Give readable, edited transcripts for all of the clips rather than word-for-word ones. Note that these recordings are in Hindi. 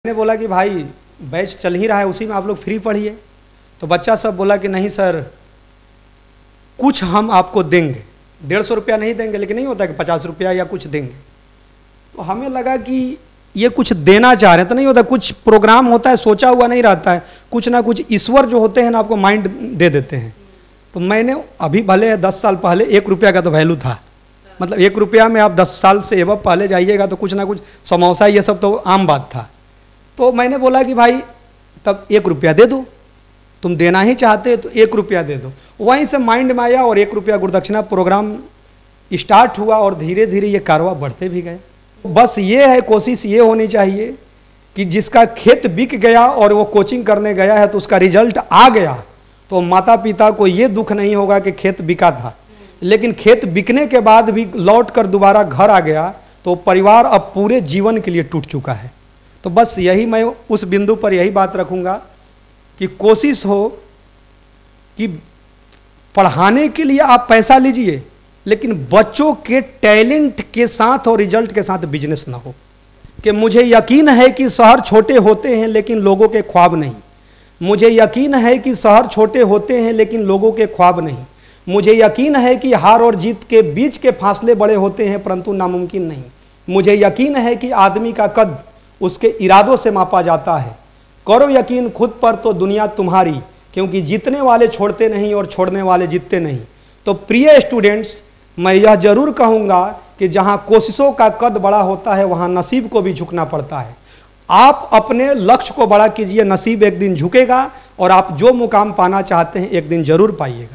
मैंने बोला कि भाई बैच चल ही रहा है, उसी में आप लोग फ्री पढ़िए। तो बच्चा सब बोला कि नहीं सर, कुछ हम आपको देंगे, 150 रुपया नहीं देंगे, लेकिन नहीं होता कि 50 रुपया या कुछ देंगे। तो हमें लगा कि ये कुछ देना चाह रहे हैं, तो नहीं होता, कुछ प्रोग्राम होता है सोचा हुआ नहीं रहता है, कुछ ना कुछ ईश्वर जो होते हैं ना आपको माइंड दे देते हैं। तो मैंने अभी भले 10 साल पहले 1 रुपया का तो वैल्यू था, मतलब 1 रुपया में आप 10 साल से एवं पहले जाइएगा तो कुछ ना कुछ समोसा ये सब तो आम बात था। तो मैंने बोला कि भाई तब 1 रुपया दे दो, तुम देना ही चाहते तो 1 रुपया दे दो। वहीं से माइंड में आया और 1 रुपया गुरुदक्षिणा प्रोग्राम स्टार्ट हुआ और धीरे धीरे ये कारवा बढ़ते भी गए। बस ये है, कोशिश ये होनी चाहिए कि जिसका खेत बिक गया और वो कोचिंग करने गया है तो उसका रिजल्ट आ गया, तो माता पिता को ये दुख नहीं होगा कि खेत बिका था, लेकिन खेत बिकने के बाद भी लौट कर दोबारा घर आ गया तो परिवार अब पूरे जीवन के लिए टूट चुका है। तो बस यही मैं उस बिंदु पर यही बात रखूँगा कि कोशिश हो कि पढ़ाने के लिए आप पैसा लीजिए, लेकिन बच्चों के टैलेंट के साथ और रिजल्ट के साथ बिजनेस ना हो। कि मुझे यकीन है कि शहर छोटे होते हैं लेकिन लोगों के ख्वाब नहीं, मुझे यकीन है कि शहर छोटे होते हैं लेकिन लोगों के ख्वाब नहीं, मुझे यकीन है कि हार और जीत के बीच के फासले बड़े होते हैं परंतु नामुमकिन नहीं, मुझे यकीन है कि आदमी का कद उसके इरादों से मापा जाता है। करो यकीन खुद पर तो दुनिया तुम्हारी, क्योंकि जीतने वाले छोड़ते नहीं और छोड़ने वाले जीतते नहीं। तो प्रिय स्टूडेंट्स, मैं यह जरूर कहूँगा कि जहाँ कोशिशों का कद बड़ा होता है वहाँ नसीब को भी झुकना पड़ता है। आप अपने लक्ष्य को बड़ा कीजिए, नसीब एक दिन झुकेगा और आप जो मुकाम पाना चाहते हैं एक दिन जरूर पाइएगा।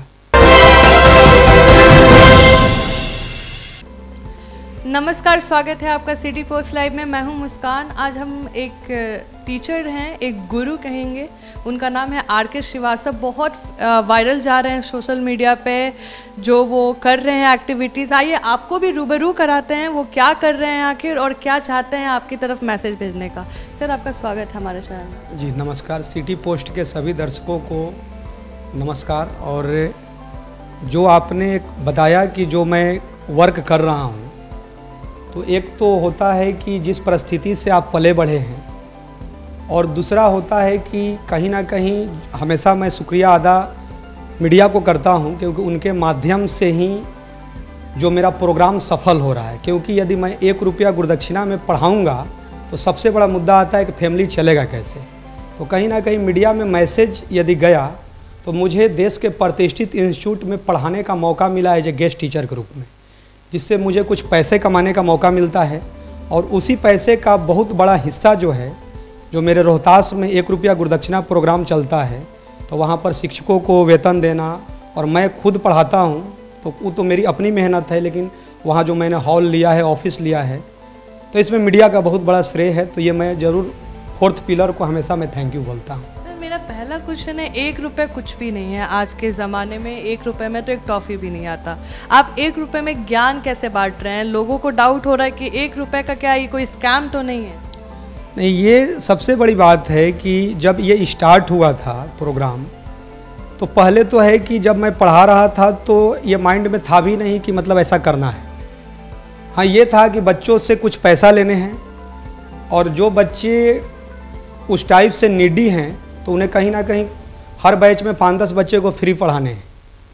नमस्कार, स्वागत है आपका सिटी पोस्ट लाइव में। मैं हूं मुस्कान। आज हम एक टीचर हैं, एक गुरु कहेंगे, उनका नाम है आर.के. श्रीवास्तव। बहुत वायरल जा रहे हैं सोशल मीडिया पे जो वो कर रहे हैं एक्टिविटीज़। आइए आपको भी रूबरू कराते हैं वो क्या कर रहे हैं आखिर और क्या चाहते हैं आपकी तरफ मैसेज भेजने का। सर, आपका स्वागत है हमारे चैनल में। जी नमस्कार, सिटी पोस्ट के सभी दर्शकों को नमस्कार। और जो आपने बताया कि जो मैं वर्क कर रहा हूँ, तो एक तो होता है कि जिस परिस्थिति से आप पले बढ़े हैं, और दूसरा होता है कि कहीं ना कहीं हमेशा मैं शुक्रिया अदा मीडिया को करता हूं, क्योंकि उनके माध्यम से ही जो मेरा प्रोग्राम सफल हो रहा है। क्योंकि यदि मैं 1 रुपया गुरुदक्षिणा में पढ़ाऊंगा तो सबसे बड़ा मुद्दा आता है कि फैमिली चलेगा कैसे। तो कहीं ना कहीं मीडिया में मैसेज यदि गया तो मुझे देश के प्रतिष्ठित इंस्टीट्यूट में पढ़ाने का मौका मिला एज ए गेस्ट टीचर के रूप में, जिससे मुझे कुछ पैसे कमाने का मौका मिलता है। और उसी पैसे का बहुत बड़ा हिस्सा जो है, जो मेरे रोहतास में 1 रुपया गुरुदक्षिणा प्रोग्राम चलता है, तो वहाँ पर शिक्षकों को वेतन देना, और मैं खुद पढ़ाता हूँ तो वो तो मेरी अपनी मेहनत है, लेकिन वहाँ जो मैंने हॉल लिया है, ऑफिस लिया है, तो इसमें मीडिया का बहुत बड़ा श्रेय है। तो ये मैं ज़रूर 4th पिलर को हमेशा मैं थैंक यू बोलता हूँ। मेरा पहला क्वेश्चन है, 1 रुपये कुछ भी नहीं है आज के ज़माने में। 1 रुपये में तो एक टॉफ़ी भी नहीं आता। आप 1 रुपये में ज्ञान कैसे बांट रहे हैं? लोगों को डाउट हो रहा है कि 1 रुपये का क्या, ये कोई स्कैम तो नहीं है? नहीं, ये सबसे बड़ी बात है कि जब ये स्टार्ट हुआ था प्रोग्राम, तो पहले तो है कि जब मैं पढ़ा रहा था तो ये माइंड में था भी नहीं कि मतलब ऐसा करना है। हाँ, ये था कि बच्चों से कुछ पैसा लेने हैं, और जो बच्चे उस टाइप से नीडी हैं तो उन्हें कहीं ना कहीं हर बैच में 5-10 बच्चे को फ्री पढ़ाने हैं।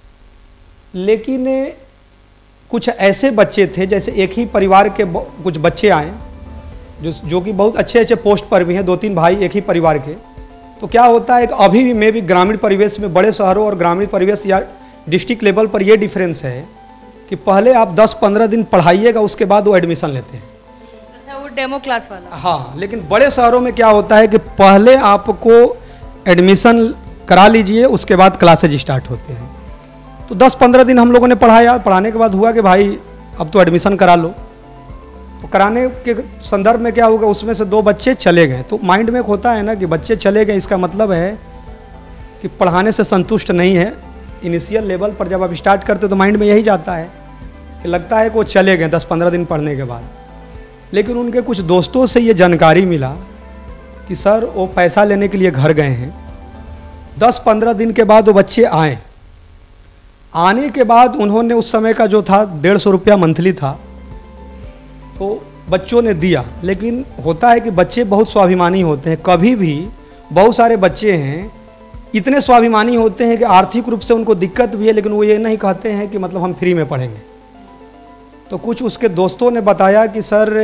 लेकिन कुछ ऐसे बच्चे थे, जैसे एक ही परिवार के कुछ बच्चे आए जो कि बहुत अच्छे अच्छे पोस्ट पर भी हैं, 2-3 भाई एक ही परिवार के। तो क्या होता है कि अभी भी मैं भी ग्रामीण परिवेश में, बड़े शहरों और ग्रामीण परिवेश या डिस्ट्रिक्ट लेवल पर ये डिफरेंस है कि पहले आप 10-15 दिन पढ़ाइएगा, उसके बाद वो एडमिशन लेते हैं। अच्छा, वो डेमो क्लास वाला। हाँ, लेकिन बड़े शहरों में क्या होता है कि पहले आपको एडमिशन करा लीजिए, उसके बाद क्लासेज स्टार्ट होते हैं। तो 10-15 दिन हम लोगों ने पढ़ाया। पढ़ाने के बाद हुआ कि भाई अब तो एडमिशन करा लो। तो कराने के संदर्भ में क्या होगा, उसमें से 2 बच्चे चले गए। तो माइंड में एक होता है ना कि बच्चे चले गए, इसका मतलब है कि पढ़ाने से संतुष्ट नहीं है। इनिशियल लेवल पर जब आप स्टार्ट करते तो माइंड में यही जाता है कि लगता है कि वो चले गए 10-15 दिन पढ़ने के बाद। लेकिन उनके कुछ दोस्तों से ये जानकारी मिला कि सर वो पैसा लेने के लिए घर गए हैं। 10-15 दिन के बाद वो बच्चे आए। आने के बाद उन्होंने, उस समय का जो था 150 रुपया मंथली था, तो बच्चों ने दिया। लेकिन होता है कि बच्चे बहुत स्वाभिमानी होते हैं, कभी भी बहुत सारे बच्चे हैं इतने स्वाभिमानी होते हैं कि आर्थिक रूप से उनको दिक्कत भी है, लेकिन वो ये नहीं कहते हैं कि मतलब हम फ्री में पढ़ेंगे। तो कुछ उसके दोस्तों ने बताया कि सर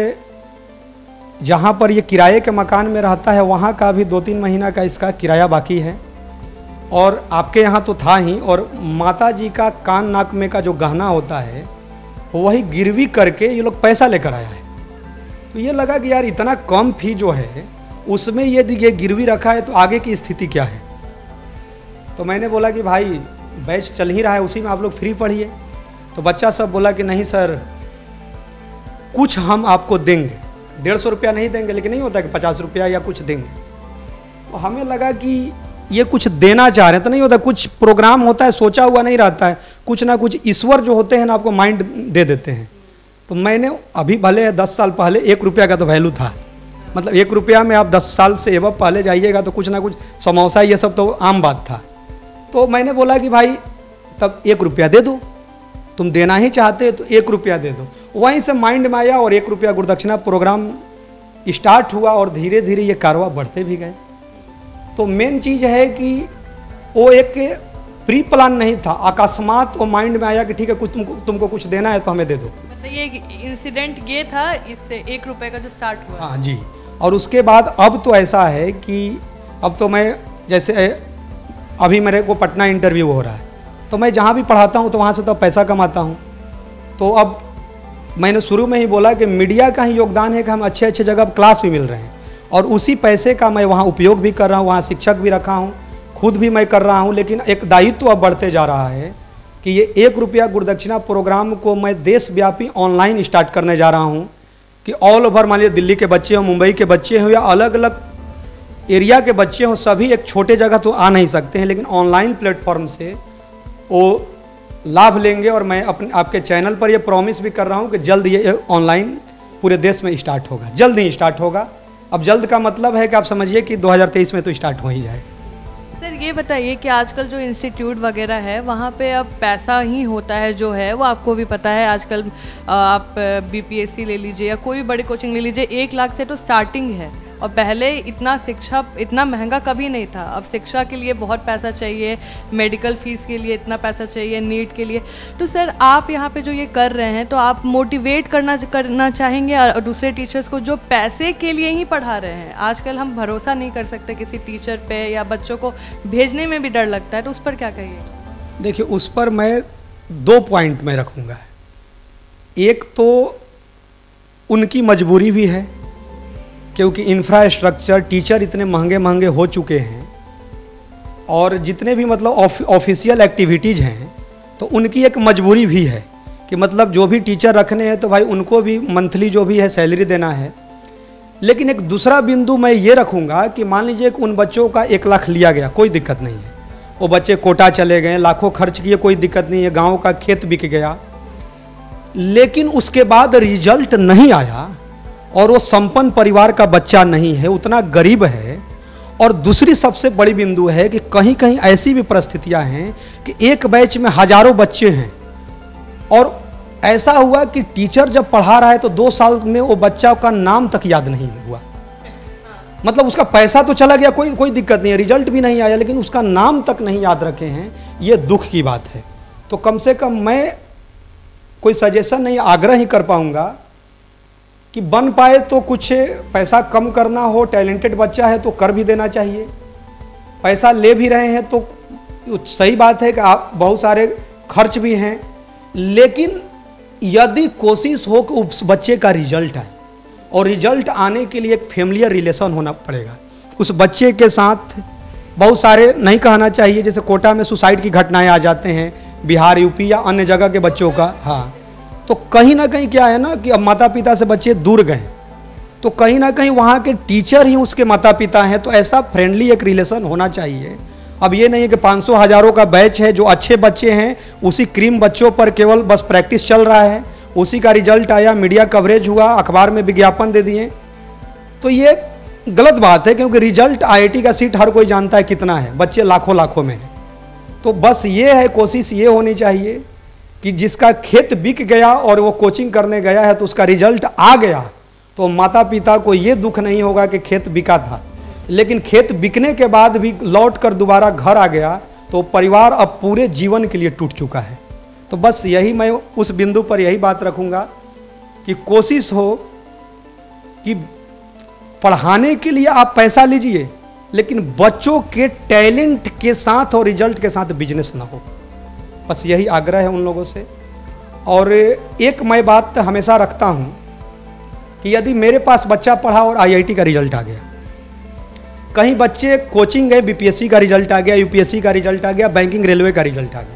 जहाँ पर ये किराए के मकान में रहता है वहाँ का भी 2-3 महीना का इसका किराया बाकी है, और आपके यहाँ तो था ही, और माता जी का कान नाक में का जो गहना होता है वही गिरवी करके ये लोग पैसा लेकर आया है। तो ये लगा कि यार इतना कम फी जो है उसमें यदि ये गिरवी रखा है तो आगे की स्थिति क्या है। तो मैंने बोला कि भाई बैच चल ही रहा है, उसी में आप लोग फ्री पढ़िए। तो बच्चा सब बोला कि नहीं सर, कुछ हम आपको देंगे, 150 रुपया नहीं देंगे, लेकिन नहीं होता कि 50 रुपया या कुछ देंगे। तो हमें लगा कि ये कुछ देना चाह रहे हैं, तो नहीं होता, कुछ प्रोग्राम होता है सोचा हुआ नहीं रहता है, कुछ ना कुछ ईश्वर जो होते हैं ना आपको माइंड दे देते हैं। तो मैंने अभी भले 10 साल पहले 1 रुपया का तो वैल्यू था, मतलब 1 रुपया में आप 10 साल से एवं पहले जाइएगा तो कुछ ना कुछ समोसा ये सब तो आम बात था। तो मैंने बोला कि भाई तब 1 रुपया दे दो, तुम देना ही चाहते तो 1 रुपया दे दो। वहीं से माइंड में आया और 1 रुपया गुरुदक्षिणा प्रोग्राम स्टार्ट हुआ, और धीरे धीरे ये कारवा बढ़ते भी गए। तो मेन चीज़ है कि वो एक प्री प्लान नहीं था, अकस्मात वो माइंड में आया कि ठीक है कुछ तुमको कुछ देना है तो हमें दे दो। मतलब ये इंसिडेंट ये था, इससे 1 रुपये का जो स्टार्ट हुआ। हाँ जी। और उसके बाद अब तो ऐसा है कि अब तो मैं जैसे अभी मेरे को पटना इंटरव्यू हो रहा है, तो मैं जहाँ भी पढ़ाता हूँ तो वहाँ से तो पैसा कमाता हूँ। तो अब मैंने शुरू में ही बोला कि मीडिया का ही योगदान है कि हम अच्छे अच्छे जगह क्लास भी मिल रहे हैं, और उसी पैसे का मैं वहाँ उपयोग भी कर रहा हूँ, वहाँ शिक्षक भी रखा हूँ, खुद भी मैं कर रहा हूँ। लेकिन एक दायित्व अब बढ़ते जा रहा है कि ये 1 रुपया गुरुदक्षिणा प्रोग्राम को मैं देशव्यापी ऑनलाइन स्टार्ट करने जा रहा हूँ कि ऑल ओवर, मान लीजिए दिल्ली के बच्चे हों, मुंबई के बच्चे हों या अलग अलग एरिया के बच्चे हों, सभी एक छोटे जगह तो आ नहीं सकते हैं, लेकिन ऑनलाइन प्लेटफॉर्म से वो लाभ लेंगे। और मैं अपने आपके चैनल पर ये प्रॉमिस भी कर रहा हूँ कि जल्द ये ऑनलाइन पूरे देश में स्टार्ट होगा, जल्द ही स्टार्ट होगा। अब जल्द का मतलब है कि आप समझिए कि 2023 में तो स्टार्ट हो ही जाए। सर ये बताइए कि आजकल जो इंस्टीट्यूट वगैरह है वहाँ पे अब पैसा ही होता है जो है, वो आपको भी पता है। आजकल आप बीपीएससी ले लीजिए या कोई भी बड़ी कोचिंग ले लीजिए, 1 लाख से तो स्टार्टिंग है। और पहले इतना शिक्षा इतना महंगा कभी नहीं था। अब शिक्षा के लिए बहुत पैसा चाहिए, मेडिकल फीस के लिए इतना पैसा चाहिए, नीट के लिए। तो सर आप यहाँ पे जो ये कर रहे हैं, तो आप मोटिवेट करना चाहेंगे और दूसरे टीचर्स को जो पैसे के लिए ही पढ़ा रहे हैं। आजकल हम भरोसा नहीं कर सकते किसी टीचर पे, या बच्चों को भेजने में भी डर लगता है, तो उस पर क्या कहिए? देखिए, उस पर मैं 2 पॉइंट में रखूँगा। एक तो उनकी मजबूरी भी है, क्योंकि इंफ्रास्ट्रक्चर टीचर इतने महंगे महंगे हो चुके हैं, और जितने भी मतलब ऑफिशियल एक्टिविटीज़ हैं तो उनकी एक मजबूरी भी है कि मतलब जो भी टीचर रखने हैं तो भाई उनको भी मंथली जो भी है सैलरी देना है। लेकिन एक दूसरा बिंदु मैं ये रखूँगा कि मान लीजिए कि उन बच्चों का 1 लाख लिया गया, कोई दिक्कत नहीं है, वो बच्चे कोटा चले गए, लाखों खर्च किए, कोई दिक्कत नहीं है, गाँव का खेत बिक गया, लेकिन उसके बाद रिजल्ट नहीं आया और वो संपन्न परिवार का बच्चा नहीं है, उतना गरीब है। और दूसरी सबसे बड़ी बिंदु है कि कहीं कहीं ऐसी भी परिस्थितियां हैं कि एक बैच में हजारों बच्चे हैं, और ऐसा हुआ कि टीचर जब पढ़ा रहा है तो 2 साल में वो बच्चा का नाम तक याद नहीं हुआ। मतलब उसका पैसा तो चला गया, कोई दिक्कत नहीं है, रिजल्ट भी नहीं आया, लेकिन उसका नाम तक नहीं याद रखे हैं। ये दुख की बात है। तो कम से कम मैं कोई सजेशन नहीं, आग्रह ही कर पाऊंगा कि बन पाए तो कुछ पैसा कम करना हो, टैलेंटेड बच्चा है तो कर भी देना चाहिए। पैसा ले भी रहे हैं तो सही बात है कि आप बहुत सारे खर्च भी हैं, लेकिन यदि कोशिश हो कि उस बच्चे का रिजल्ट आए, और रिजल्ट आने के लिए एक फैमिलियर रिलेशन होना पड़ेगा उस बच्चे के साथ। बहुत सारे नहीं कहना चाहिए, जैसे कोटा में सुसाइड की घटनाएं आ जाते हैं, बिहार, यूपी या अन्य जगह के बच्चों का। हाँ, तो कहीं ना कहीं क्या है ना कि अब माता पिता से बच्चे दूर गए, तो कहीं ना कहीं वहाँ के टीचर ही उसके माता पिता हैं, तो ऐसा फ्रेंडली एक रिलेशन होना चाहिए। अब ये नहीं है कि 500 हजारों का बैच है, जो अच्छे बच्चे हैं उसी क्रीम बच्चों पर केवल बस प्रैक्टिस चल रहा है, उसी का रिजल्ट आया, मीडिया कवरेज हुआ, अखबार में विज्ञापन दे दिए, तो ये गलत बात है। क्योंकि रिजल्ट IIT का सीट हर कोई जानता है कितना है, बच्चे लाखों में हैं। तो बस ये है, कोशिश ये होनी चाहिए कि जिसका खेत बिक गया और वो कोचिंग करने गया है तो उसका रिजल्ट आ गया, तो माता पिता को ये दुख नहीं होगा कि खेत बिका था, लेकिन खेत बिकने के बाद भी लौट कर दोबारा घर आ गया तो परिवार अब पूरे जीवन के लिए टूट चुका है। तो बस यही मैं उस बिंदु पर यही बात रखूँगा कि कोशिश हो कि पढ़ाने के लिए आप पैसा लीजिए, लेकिन बच्चों के टैलेंट के साथ और रिजल्ट के साथ बिजनेस ना हो। बस यही आग्रह है उन लोगों से। और एक मैं बात हमेशा रखता हूँ कि यदि मेरे पास बच्चा पढ़ा और आईआईटी का रिजल्ट आ गया, कहीं बच्चे कोचिंग गए, बीपीएससी का रिजल्ट आ गया, यूपीएससी का रिजल्ट आ गया, बैंकिंग रेलवे का रिजल्ट आ गया,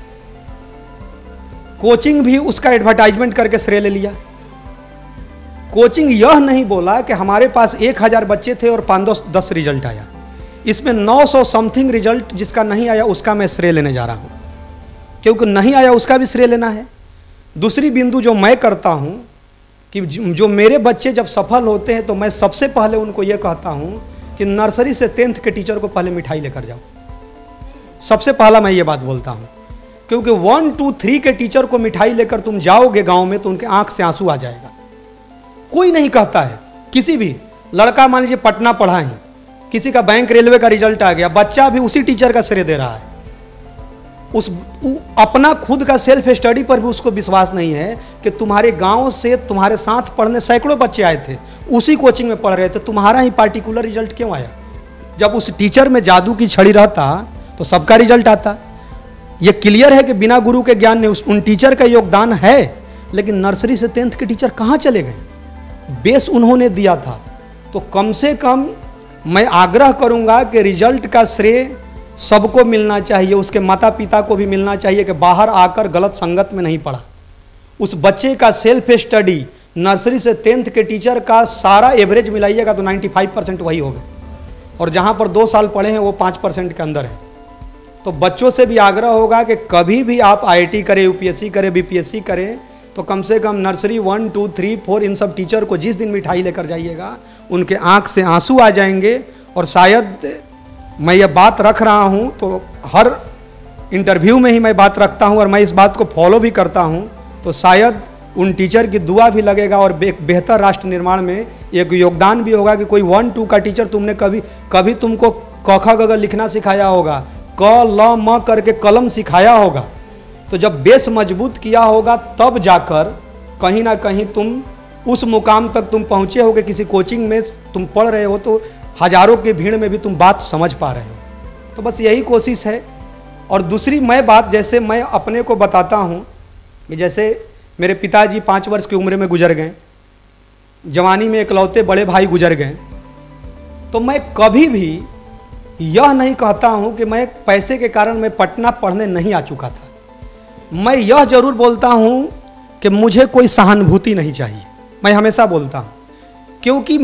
कोचिंग भी उसका एडवर्टाइजमेंट करके श्रेय ले लिया। कोचिंग यह नहीं बोला कि हमारे पास 1000 बच्चे थे और 510 रिजल्ट आया, इसमें 900 समथिंग रिजल्ट जिसका नहीं आया उसका मैं श्रेय लेने जा रहा हूँ, क्योंकि नहीं आया उसका भी श्रेय लेना है। दूसरी बिंदु जो मैं करता हूँ कि जो मेरे बच्चे जब सफल होते हैं तो मैं सबसे पहले उनको यह कहता हूँ कि नर्सरी से 10th के टीचर को पहले मिठाई लेकर जाओ। सबसे पहला मैं ये बात बोलता हूँ, क्योंकि 1, 2, 3 के टीचर को मिठाई लेकर तुम जाओगे गांव में तो उनके आंख से आंसू आ जाएगा। कोई नहीं कहता है, किसी भी लड़का मान लीजिए पटना पढ़ा है, किसी का बैंक रेलवे का रिजल्ट आ गया, बच्चा भी उसी टीचर का श्रेय दे रहा है। अपना खुद का सेल्फ स्टडी पर भी उसको विश्वास नहीं है कि तुम्हारे गांव से तुम्हारे साथ पढ़ने सैकड़ों बच्चे आए थे, उसी कोचिंग में पढ़ रहे थे, तुम्हारा ही पार्टिकुलर रिजल्ट क्यों आया? जब उस टीचर में जादू की छड़ी रहता तो सबका रिजल्ट आता। ये क्लियर है कि बिना गुरु के ज्ञान ने उन टीचर का योगदान है, लेकिन नर्सरी से 10th के टीचर कहाँ चले गए? बेस उन्होंने दिया था। तो कम से कम मैं आग्रह करूंगा कि रिजल्ट का श्रेय सबको मिलना चाहिए, उसके माता पिता को भी मिलना चाहिए कि बाहर आकर गलत संगत में नहीं पढ़ा। उस बच्चे का सेल्फ स्टडी नर्सरी से 10th के टीचर का सारा एवरेज मिलाइएगा तो 95% वही होगा, और जहाँ पर 2 साल पढ़े हैं वो 5% के अंदर है। तो बच्चों से भी आग्रह होगा कि कभी भी आप आईआईटी करें, यूपीएससी करें, बीपीएससी करें, तो कम से कम नर्सरी 1, 2, 3, 4 इन सब टीचर को जिस दिन मिठाई लेकर जाइएगा उनके आंख से आंसू आ जाएंगे। और शायद मैं ये बात रख रहा हूँ तो हर इंटरव्यू में ही मैं बात रखता हूँ और मैं इस बात को फॉलो भी करता हूँ, तो शायद उन टीचर की दुआ भी लगेगा और बेहतर राष्ट्र निर्माण में एक योगदान भी होगा कि कोई 1, 2 का टीचर तुमने कभी तुमको क ख ग घ लिखना सिखाया होगा, क ल म करके कलम सिखाया होगा। तो जब बेस मजबूत किया होगा तब जाकर कहीं ना कहीं तुम उस मुकाम तक तुम पहुँचे होगे। किसी कोचिंग में तुम पढ़ रहे हो तो हजारों की भीड़ में भी तुम बात समझ पा रहे हो। तो बस यही कोशिश है। और दूसरी मैं बात, जैसे मैं अपने को बताता हूँ कि जैसे मेरे पिताजी 5 वर्ष की उम्र में गुजर गए, जवानी में इकलौते बड़े भाई गुजर गए, तो मैं कभी भी यह नहीं कहता हूँ कि मैं पैसे के कारण मैं पटना पढ़ने नहीं आ चुका था। मैं यह जरूर बोलता हूँ कि मुझे कोई सहानुभूति नहीं चाहिए, मैं हमेशा बोलता हूँ, क्योंकि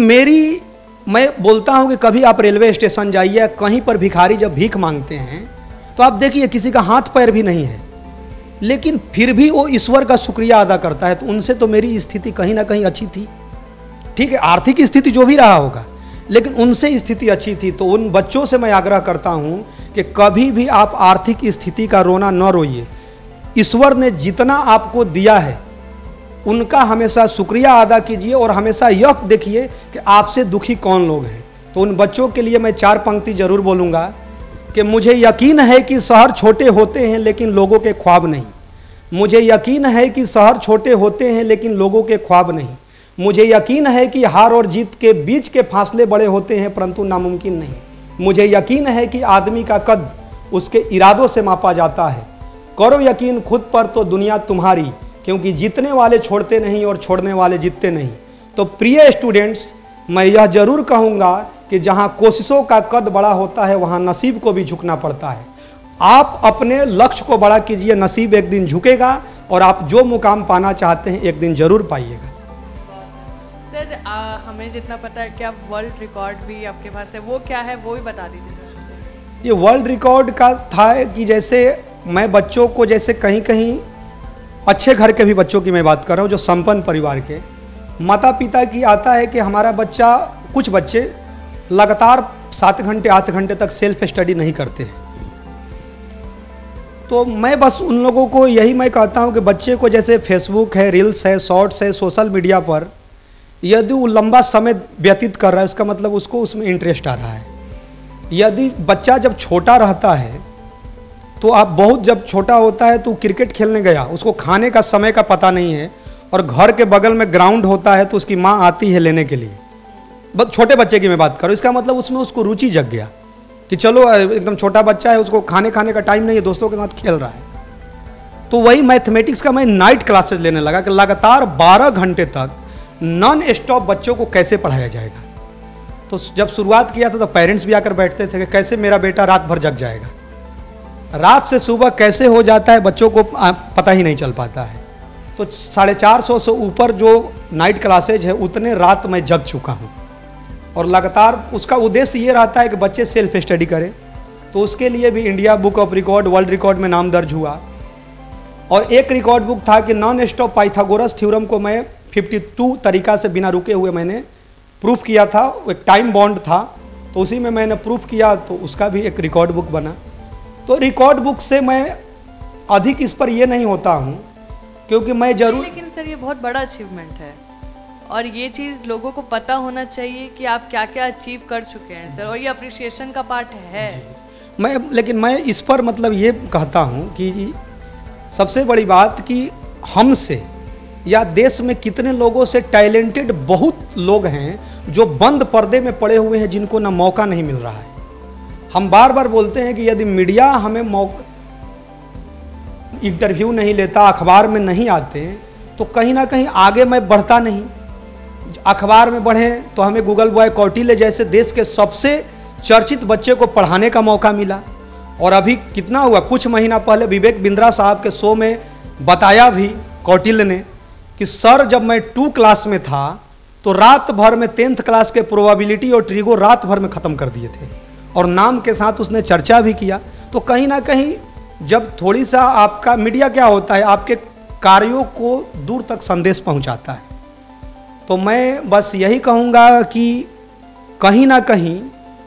मैं बोलता हूं कि कभी आप रेलवे स्टेशन जाइए, कहीं पर भिखारी जब भीख मांगते हैं तो आप देखिए किसी का हाथ पैर भी नहीं है, लेकिन फिर भी वो ईश्वर का शुक्रिया अदा करता है। तो उनसे तो मेरी स्थिति कहीं ना कहीं अच्छी थी। ठीक है, आर्थिक स्थिति जो भी रहा होगा, लेकिन उनसे स्थिति अच्छी थी। तो उन बच्चों से मैं आग्रह करता हूं कि कभी भी आप आर्थिक स्थिति का रोना न रोइए। ईश्वर ने जितना आपको दिया है उनका हमेशा शुक्रिया अदा कीजिए और हमेशा यह देखिए कि आपसे दुखी कौन लोग हैं। तो उन बच्चों के लिए मैं 4 पंक्ति जरूर बोलूँगा कि मुझे यकीन है कि शहर छोटे होते हैं लेकिन लोगों के ख्वाब नहीं। मुझे यकीन है कि शहर छोटे होते हैं लेकिन लोगों के ख्वाब नहीं। मुझे यकीन है कि हार और जीत के बीच के फासले बड़े होते हैं परंतु नामुमकिन नहीं। मुझे यकीन है कि आदमी का कद उसके इरादों से मापा जाता है। करो यकीन खुद पर तो दुनिया तुम्हारी, क्योंकि जीतने वाले छोड़ते नहीं और छोड़ने वाले जीतते नहीं। तो प्रिय स्टूडेंट्स, मैं यह जरूर कहूँगा कि जहाँ कोशिशों का कद बड़ा होता है वहाँ नसीब को भी झुकना पड़ता है। आप अपने लक्ष्य को बड़ा कीजिए, नसीब एक दिन झुकेगा और आप जो मुकाम पाना चाहते हैं एक दिन जरूर पाइएगा। सर हमें जितना पता है कि आप वर्ल्ड रिकॉर्ड भी आपके पास है, वो क्या है वो भी बता दीजिए। ये वर्ल्ड रिकॉर्ड का था कि जैसे मैं बच्चों को, जैसे कहीं कहीं अच्छे घर के भी बच्चों की मैं बात कर रहा हूँ, जो संपन्न परिवार के माता पिता की आता है कि हमारा बच्चा, कुछ बच्चे लगातार 7 घंटे 8 घंटे तक सेल्फ स्टडी नहीं करते हैं। तो मैं बस उन लोगों को यही मैं कहता हूँ कि बच्चे को, जैसे फेसबुक है, रील्स है, शॉर्ट्स है, सोशल मीडिया पर यदि वो लंबा समय व्यतीत कर रहा है, इसका मतलब उसको उसमें इंटरेस्ट आ रहा है। यदि बच्चा जब छोटा रहता है तो आप बहुत जब छोटा होता है तो क्रिकेट खेलने गया, उसको खाने का समय का पता नहीं है और घर के बगल में ग्राउंड होता है तो उसकी माँ आती है लेने के लिए, बस छोटे बच्चे की मैं बात करूँ, इसका मतलब उसमें उसको रुचि जग गया कि चलो एकदम छोटा बच्चा है, उसको खाने का टाइम नहीं है, दोस्तों के साथ खेल रहा है। तो वही मैथमेटिक्स का मैं नाइट क्लासेस लेने लगा कि लगातार 12 घंटे तक नॉन स्टॉप बच्चों को कैसे पढ़ाया जाएगा। तो जब शुरुआत किया था तो पेरेंट्स भी आकर बैठते थे कि कैसे मेरा बेटा रात भर जग जाएगा, रात से सुबह कैसे हो जाता है बच्चों को पता ही नहीं चल पाता है। तो 450 से ऊपर जो नाइट क्लासेज है उतने रात में जग चुका हूँ और लगातार उसका उद्देश्य ये रहता है कि बच्चे सेल्फ स्टडी करें। तो उसके लिए भी India book of record, world record में नाम दर्ज हुआ और एक रिकॉर्ड बुक था कि नॉन स्टॉप पाइथागोरस थ्योरम को मैं 52 तरीका से बिना रुके हुए मैंने प्रूफ किया था। एक टाइम बॉन्ड था तो उसी में मैंने प्रूफ किया, तो उसका भी एक रिकॉर्ड बुक बना। तो रिकॉर्ड बुक से मैं अधिक इस पर ये नहीं होता हूँ क्योंकि मैं जरूर, लेकिन सर ये बहुत बड़ा अचीवमेंट है और ये चीज़ लोगों को पता होना चाहिए कि आप क्या क्या अचीव कर चुके हैं सर, और ये अप्रिसिएशन का पार्ट है। लेकिन मैं इस पर मतलब ये कहता हूँ कि सबसे बड़ी बात कि हमसे या देश में कितने लोगों से टैलेंटेड बहुत लोग हैं जो बंद पर्दे में पड़े हुए हैं, जिनको ना मौका नहीं मिल रहा है। हम बार बार बोलते हैं कि यदि मीडिया हमें इंटरव्यू नहीं लेता, अखबार में नहीं आते, तो कहीं ना कहीं आगे मैं बढ़ता नहीं। अखबार में बढ़े तो हमें गूगल बॉय कौटिल्य जैसे देश के सबसे चर्चित बच्चे को पढ़ाने का मौका मिला। और अभी कितना हुआ, कुछ महीना पहले विवेक बिंद्रा साहब के शो में बताया भी कौटिल्य ने कि सर जब मैं 2 क्लास में था तो रात भर में 10th क्लास के प्रोबेबिलिटी और ट्रिगो रात भर में ख़त्म कर दिए थे और नाम के साथ उसने चर्चा भी किया। तो कहीं ना कहीं जब थोड़ी सा आपका मीडिया क्या होता है, आपके कार्यों को दूर तक संदेश पहुंचाता है। तो मैं बस यही कहूँगा कि कहीं ना कहीं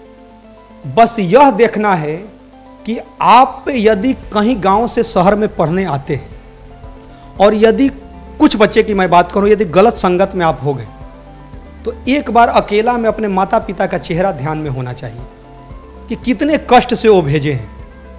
बस यह देखना है कि आप यदि कहीं गांव से शहर में पढ़ने आते हैं और यदि कुछ बच्चे की मैं बात करूं, यदि गलत संगत में आप हो गए तो एक बार अकेला में अपने माता पिता का चेहरा ध्यान में होना चाहिए कि कितने कष्ट से वो भेजे हैं।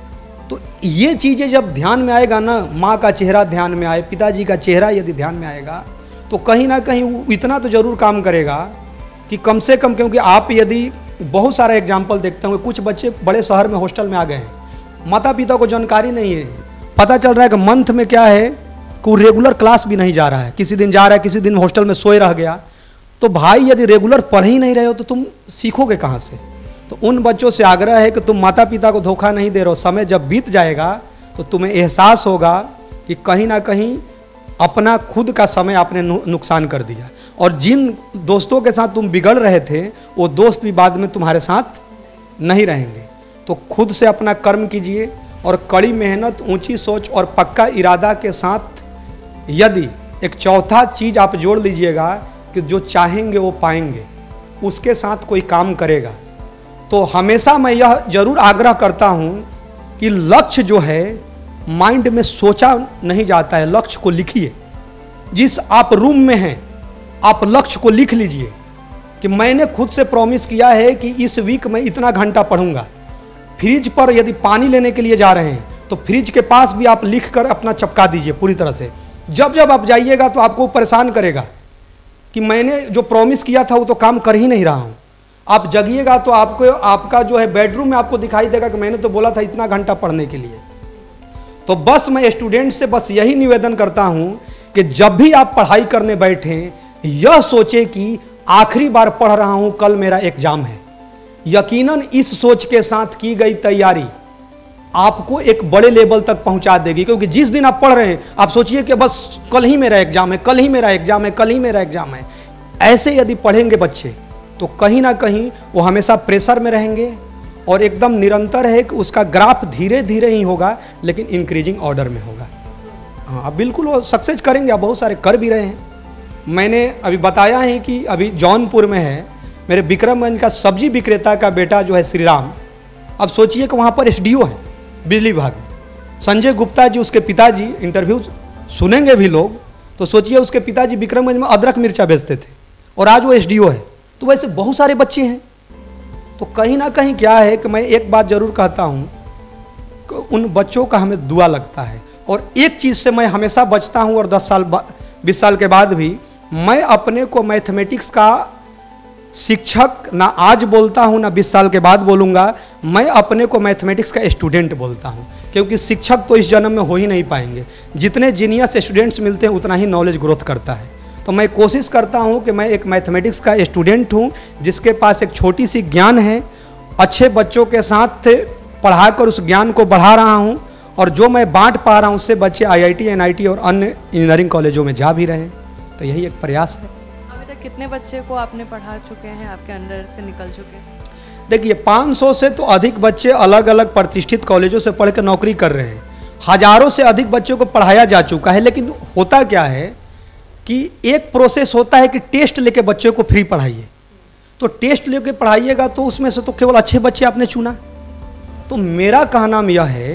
तो ये चीज़ें जब ध्यान में आएगा ना, माँ का चेहरा ध्यान में आए, पिताजी का चेहरा यदि ध्यान में आएगा, तो कहीं ना कहीं वो इतना तो जरूर काम करेगा कि कम से कम, क्योंकि आप यदि बहुत सारा एग्जाम्पल देखते होंगे, कुछ बच्चे बड़े शहर में हॉस्टल में आ गए हैं, माता पिता को जानकारी नहीं है, पता चल रहा है कि मंथ में क्या है कि वो रेगुलर क्लास भी नहीं जा रहा है, किसी दिन जा रहा है, किसी दिन हॉस्टल में सोए रह गया। तो भाई यदि रेगुलर पढ़ ही नहीं रहे हो तो तुम सीखोगे कहाँ से। तो उन बच्चों से आग्रह है कि तुम माता पिता को धोखा नहीं दे रहे हो, समय जब बीत जाएगा तो तुम्हें एहसास होगा कि कहीं ना कहीं अपना खुद का समय आपने नुकसान कर दिया और जिन दोस्तों के साथ तुम बिगड़ रहे थे वो दोस्त भी बाद में तुम्हारे साथ नहीं रहेंगे। तो खुद से अपना कर्म कीजिए और कड़ी मेहनत, ऊंची सोच और पक्का इरादा के साथ यदि एक चौथा चीज़ आप जोड़ लीजिएगा कि जो चाहेंगे वो पाएंगे, उसके साथ कोई काम करेगा। तो हमेशा मैं यह जरूर आग्रह करता हूँ कि लक्ष्य जो है माइंड में सोचा नहीं जाता है, लक्ष्य को लिखिए। जिस आप रूम में हैं आप लक्ष्य को लिख लीजिए कि मैंने खुद से प्रॉमिस किया है कि इस वीक मैं इतना घंटा पढ़ूंगा। फ्रिज पर यदि पानी लेने के लिए जा रहे हैं तो फ्रिज के पास भी आप लिख कर अपना चिपका दीजिए पूरी तरह से। जब जब आप जाइएगा तो आपको परेशान करेगा कि मैंने जो प्रॉमिस किया था वो तो काम कर ही नहीं रहा हूँ। आप जगिएगा तो आपको आपका जो है बेडरूम में आपको दिखाई देगा कि मैंने तो बोला था इतना घंटा पढ़ने के लिए। तो बस मैं स्टूडेंट से बस यही निवेदन करता हूँ कि जब भी आप पढ़ाई करने बैठें यह सोचे कि आखिरी बार पढ़ रहा हूँ, कल मेरा एग्जाम है। यकीनन इस सोच के साथ की गई तैयारी आपको एक बड़े लेवल तक पहुंचा देगी, क्योंकि जिस दिन आप पढ़ रहे हैं आप सोचिए कि बस कल ही मेरा एग्जाम है, कल ही मेरा एग्जाम है, कल ही मेरा एग्जाम है। ऐसे यदि पढ़ेंगे बच्चे तो कहीं ना कहीं वो हमेशा प्रेशर में रहेंगे और एकदम निरंतर है कि उसका ग्राफ धीरे धीरे ही होगा लेकिन इंक्रीजिंग ऑर्डर में होगा। हाँ, अब बिल्कुल वो सक्सेस करेंगे, आप बहुत सारे कर भी रहे हैं। मैंने अभी बताया है कि अभी जौनपुर में है मेरे विक्रमगंज का सब्जी विक्रेता का बेटा जो है श्रीराम। अब सोचिए कि वहाँ पर SDO है बिजली विभाग, संजय गुप्ता जी उसके पिताजी, इंटरव्यू सुनेंगे भी लोग तो सोचिए उसके पिताजी विक्रमगंज में अदरक मिर्चा बेचते थे और आज वो एसडीओ है। तो वैसे बहुत सारे बच्चे हैं। तो कहीं ना कहीं क्या है कि मैं एक बात जरूर कहता हूँ कि उन बच्चों का हमें दुआ लगता है। और एक चीज़ से मैं हमेशा बचता हूँ, और 10 साल 20 साल के बाद भी मैं अपने को मैथमेटिक्स का शिक्षक ना आज बोलता हूँ ना 20 साल के बाद बोलूँगा, मैं अपने को मैथमेटिक्स का स्टूडेंट बोलता हूँ। क्योंकि शिक्षक तो इस जन्म में हो ही नहीं पाएंगे। जितने जीनियस स्टूडेंट्स मिलते हैं उतना ही नॉलेज ग्रोथ करता है। तो मैं कोशिश करता हूँ कि मैं एक मैथमेटिक्स का स्टूडेंट हूँ जिसके पास एक छोटी सी ज्ञान है, अच्छे बच्चों के साथ पढ़ाकर उस ज्ञान को बढ़ा रहा हूँ, और जो मैं बांट पा रहा हूँ उससे बच्चे IIT NIT और अन्य इंजीनियरिंग कॉलेजों में जा भी रहे। तो यही एक प्रयास है। अभी तक कितने बच्चे को आपने पढ़ा चुके हैं, आपके अंदर से निकल चुके हैं? देखिए 500 से तो अधिक बच्चे अलग अलग प्रतिष्ठित कॉलेजों से पढ़ कर नौकरी कर रहे हैं। हजारों से अधिक बच्चों को पढ़ाया जा चुका है। लेकिन होता क्या है कि एक प्रोसेस होता है कि टेस्ट लेके बच्चे को फ्री पढ़ाइए। तो टेस्ट लेके पढ़ाइएगा तो उसमें से तो केवल अच्छे बच्चे आपने चुना। तो मेरा कहना यह है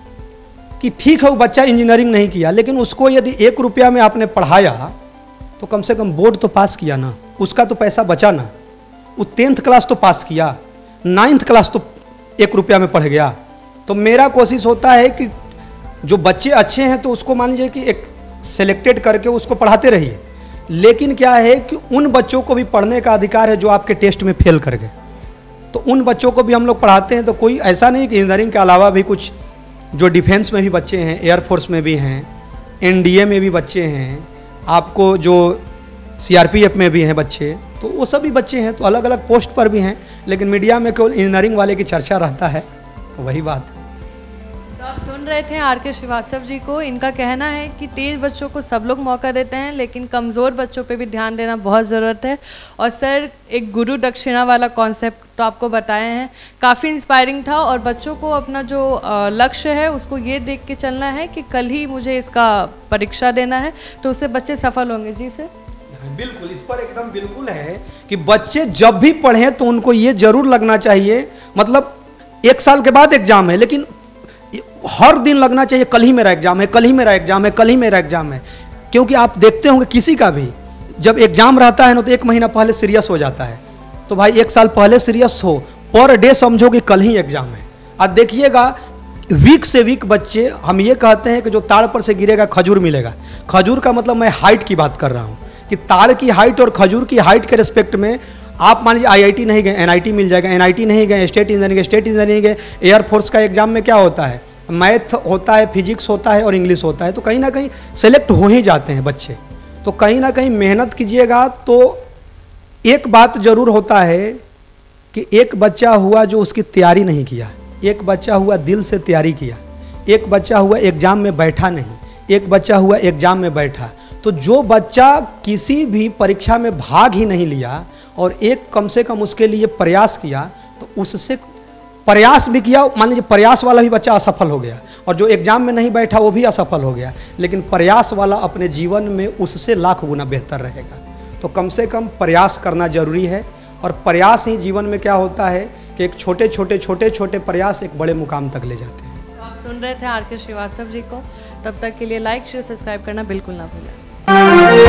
कि ठीक है वो बच्चा इंजीनियरिंग नहीं किया, लेकिन उसको यदि 1 रुपया में आपने पढ़ाया तो कम से कम बोर्ड तो पास किया ना, उसका तो पैसा बचा ना। वो 10th क्लास तो पास किया, 9th क्लास तो 1 रुपया में पढ़ गया। तो मेरा कोशिश होता है कि जो बच्चे अच्छे हैं तो उसको मान लीजिए कि एक सेलेक्टेड करके उसको पढ़ाते रहिए। लेकिन क्या है कि उन बच्चों को भी पढ़ने का अधिकार है जो आपके टेस्ट में फेल कर गए। तो उन बच्चों को भी हम लोग पढ़ाते हैं। तो कोई ऐसा नहीं कि इंजीनियरिंग के अलावा भी कुछ जो डिफेंस में भी बच्चे हैं, एयरफोर्स में भी हैं, NDA में भी बच्चे हैं, आपको जो CRPF में भी हैं बच्चे, तो वो सभी बच्चे हैं। तो अलग अलग पोस्ट पर भी हैं। लेकिन मीडिया में केवल इंजीनियरिंग वाले की चर्चा रहता है। तो वही बात है। तो आप सुन रहे थे RK श्रीवास्तव जी को। इनका कहना है कि तेज बच्चों को सब लोग मौका देते हैं, लेकिन कमज़ोर बच्चों पे भी ध्यान देना बहुत ज़रूरत है। और सर एक गुरु दक्षिणा वाला कॉन्सेप्ट तो आपको बताए हैं, काफ़ी इंस्पायरिंग था। और बच्चों को अपना जो लक्ष्य है उसको ये देख के चलना है कि कल ही मुझे इसका परीक्षा देना है, तो उससे बच्चे सफल होंगे। जी सर बिल्कुल, इस पर एकदम बिल्कुल है कि बच्चे जब भी पढ़ें तो उनको ये जरूर लगना चाहिए, मतलब 1 साल के बाद एग्जाम है लेकिन हर दिन लगना चाहिए कल ही मेरा एग्जाम है, कल ही मेरा एग्जाम है, कल ही मेरा एग्जाम है। क्योंकि आप देखते होंगे किसी का भी जब एग्जाम रहता है ना तो 1 महीना पहले सीरियस हो जाता है। तो भाई 1 साल पहले सीरियस हो, पर डे समझो कि कल ही एग्जाम है। अब देखिएगा वीक से वीक बच्चे, हम ये कहते हैं कि जो ताड़ पर से गिरेगा खजूर मिलेगा। खजूर का मतलब मैं हाइट की बात कर रहा हूँ कि ताड़ की हाइट और खजूर की हाइट के रिस्पेक्ट में आप मान लीजिए IIT नहीं गए, NIT मिल जाएगा, NIT नहीं गए, स्टेट इंजीनियरिंग गए। एयरफोर्स का एग्जाम में क्या होता है, मैथ होता है, फिजिक्स होता है और इंग्लिश होता है। तो कहीं ना कहीं सेलेक्ट हो ही जाते हैं बच्चे। तो कहीं ना कहीं मेहनत कीजिएगा। तो एक बात जरूर होता है कि एक बच्चा हुआ जो उसकी तैयारी नहीं किया, एक बच्चा हुआ दिल से तैयारी किया, एक बच्चा हुआ एग्जाम में बैठा नहीं, एक बच्चा हुआ एग्जाम में बैठा। तो जो बच्चा किसी भी परीक्षा में भाग ही नहीं लिया और एक कम से कम उसके लिए प्रयास किया, तो उससे प्रयास भी किया, मान लीजिए प्रयास वाला भी बच्चा असफल हो गया और जो एग्जाम में नहीं बैठा वो भी असफल हो गया, लेकिन प्रयास वाला अपने जीवन में उससे लाख गुना बेहतर रहेगा। तो कम से कम प्रयास करना जरूरी है। और प्रयास ही जीवन में क्या होता है कि एक छोटे छोटे प्रयास एक बड़े मुकाम तक ले जाते हैं। तो आप सुन रहे थे RK श्रीवास्तव जी को। तब तक के लिए लाइक शेयर सब्सक्राइब करना बिल्कुल ना भूलें।